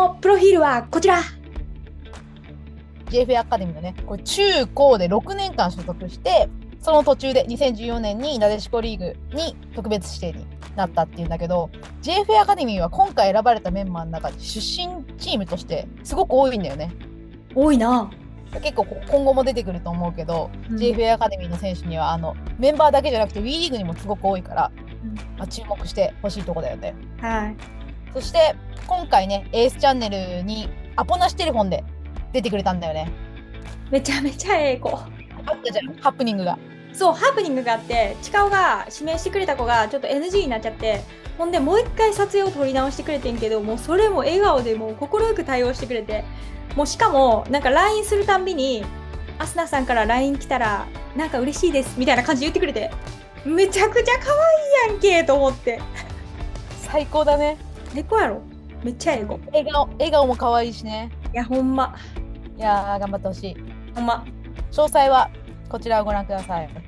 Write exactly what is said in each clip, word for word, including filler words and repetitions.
のプロフィールはこちら。 ジェイエフエー アカデミーのね、これ中高でろくねんかん所属して、その途中でにせんじゅうよねんになでしこリーグに特別指定になったっていうんだけど、 ジェイエフエー アカデミーは今回選ばれたメンバーの中で出身チームとしてすごく多いんだよね。 多いな。 結構今後も出てくると思うけど、 うん、 ジェイエフエー アカデミーの選手にはあのメンバーだけじゃなくて WE リーグにもすごく多いから、 うんまあ、注目してほしいとこだよね。 はい。 そして今回ね、エースチャンネルにアポなしテレフォンで出てくれたんだよね。 めちゃめちゃええ子。 あったじゃん、ハプニングが。 そう、ハプニングがあって、チカオが指名してくれた子がちょっと エヌジー になっちゃって、ほんでもう一回撮影を撮り直してくれてんけど、もうそれも笑顔でもう快く対応してくれて、もうしかもなんか ライン するたんびに、アスナさんから ライン 来たらなんか嬉しいですみたいな感じで言ってくれて、めちゃくちゃ可愛いやんけと思って。 最高だね。 最高やろ。めっちゃええ子。 笑顔、笑顔も可愛いしね。 いや、ほんま。 いやー、頑張ってほしい。 ほんま。 詳細はこちらをご覧ください。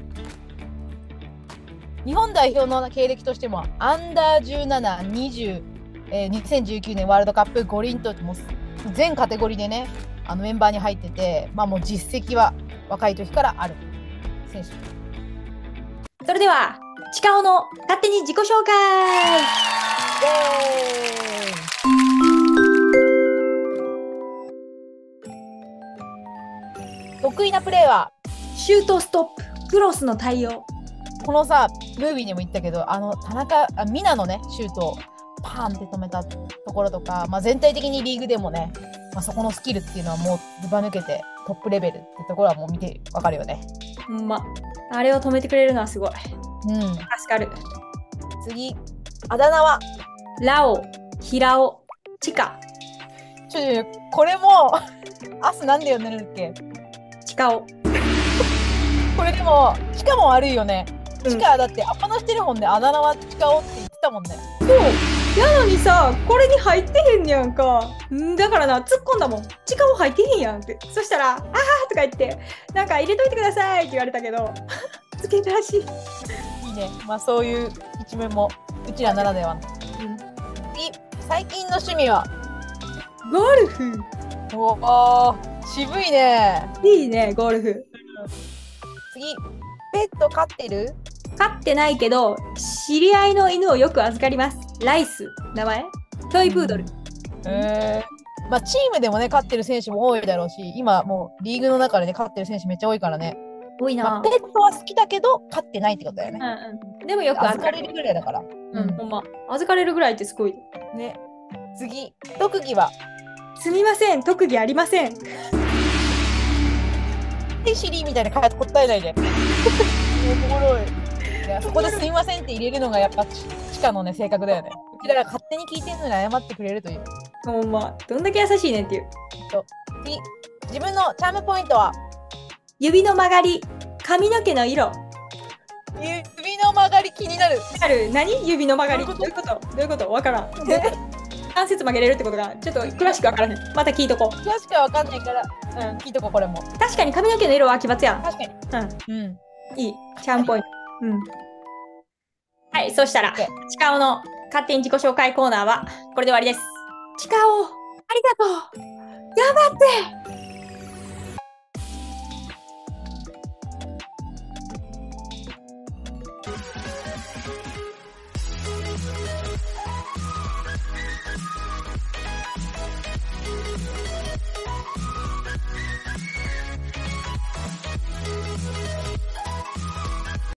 日本代表の経歴としても、アンダーじゅうなな、にじゅう、えー、にせんじゅうきゅうねんワールドカップ五輪と、もう全カテゴリーでね、あのメンバーに入ってて、まあもう実績は若い時からある選手。 それでは、チカオの勝手に自己紹介。 イエーイ。得意なプレーはシュートストップ、クロスの対応。 このさ、ムービーでも言ったけど、あの田中あミナのねシュートをパーンって止めたところとか、まあ、全体的にリーグでもね、まあ、そこのスキルっていうのはもうずば抜けてトップレベルってところはもう見てわかるよね。 ほんま。あれを止めてくれるのはすごい。 うん。 助かる。 次、あだ名はラオ、ヒラオ、チカ。 ちょちょこれもアスなんで呼んでるんだっけ？ チカオ。 これでもチカも悪いよね。 うん、 チカだってアポなしテレフォンであだ名はチカオって言ってたもんね。 そう。やのにさ、これに入ってへんやんか。んだからな、突っ込んだもん。チカオ入ってへんやんって。そしたら、あーとか言って、なんか入れといてくださいって言われたけど、つけたらしい。 いいね。まあそういう一面もうちらならではの。 うん、 次、最近の趣味はゴルフ。 おお、渋いね。 いいね、ゴルフ。 次、ペット飼ってる？ 飼ってないけど、知り合いの犬をよく預かります。ライス。名前？トイプードル。 へえ。まあチームでもね飼ってる選手も多いだろうし、今もうリーグの中でね飼ってる選手めっちゃ多いからね。 多いな、 まあ、ペットは好きだけど飼ってないってことだよね。 うんうん。でもよく預かれるぐらいだから。 うん、ほんま。預かれるぐらいってすごい。 ね。次、特技は？ すみません、特技ありません。 でシリーみたいな答えないで。おもろい。いや、そこですみませんって入れるのがやっぱチカのね性格だよね。うちらが勝手に聞いてるのに謝ってくれるという。 ほんま。どんだけ優しいねんっていう。 次、自分のチャームポイントは？ 指の曲がり、髪の毛の色。 指の曲がり気になる。 ある？何？指の曲がり。どういうこと？どういうこと？わからん。関節曲げれるってことがちょっと詳しくわからへん。また聞いとこう。 詳しくはわかんないから、うん、聞いとこうこれも。 確かに髪の毛の色は奇抜やん。 確かに。 うん。 うん。 いい。チャームポイント。うん。はい、そしたら、チカオの勝手に自己紹介コーナーはこれで終わりです。チカオ、ありがとう。頑張って。